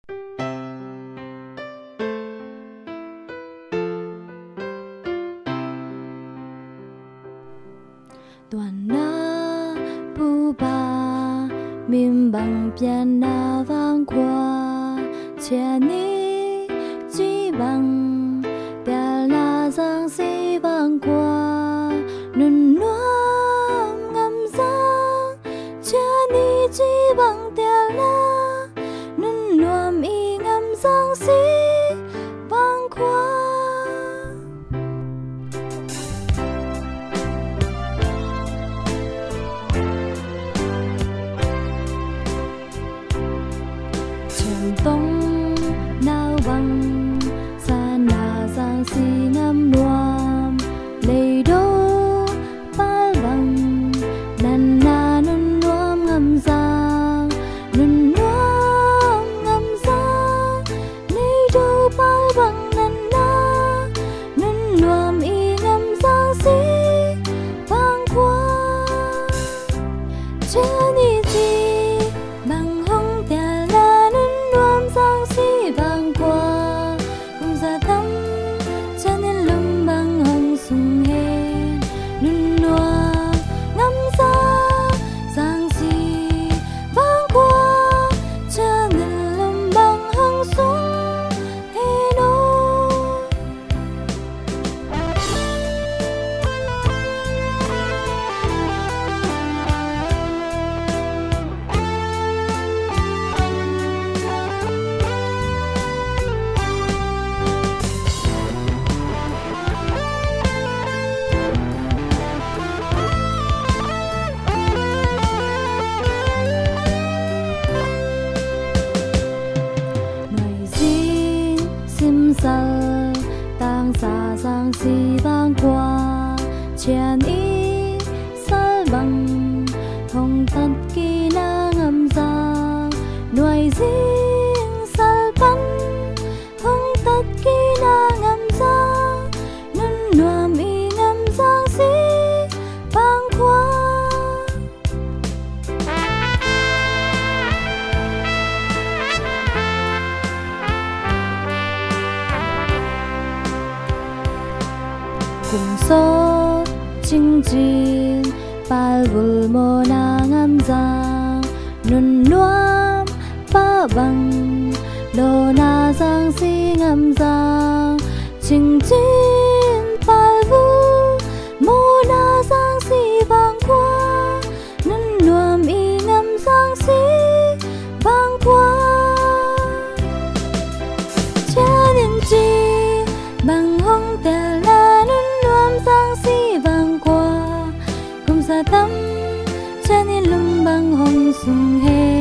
Đoàn na bu ba miền bằng biển na vang qua chia ni chỉ bằng đèo na giang si vang qua nôn nuông ngâm giang chia ni chỉ bằng đèo na nôn nuông y ngâm giang si vang qua đông nào bằng xa na giang si ngâm loam lệ đô ba bằng nàn na nun loam ngâm giang lệ đô ba bằng nàn na nun loam y ngâm giang si vang qua chưa ni chi bằng hông đèo la giang si vang qua không ra tâm cho nên lưng bằng hồng sung hên nôn loa ngắm ra giang si vang qua cho nên lưng bằng hồng sung hên giờ đang xa giang si vang qua chèn ý xa bằng không tất kỳ na ngâm giang nuôi riêng xa bắn không tất kỳ na ngâm giang nôn nuông y ngâm giang si vang qua cùng số chinh chiến ba vul mô na ngâm giang nôn nuông ba bằng lô na giang si ngâm giang chinh chiến ba vul mô na giang si vang qua nôn nuông y ngâm giang si vang qua cha nên chi bằng hông đèo la giang si vang qua không ra tâm cho nên lưng bằng hồng sung hề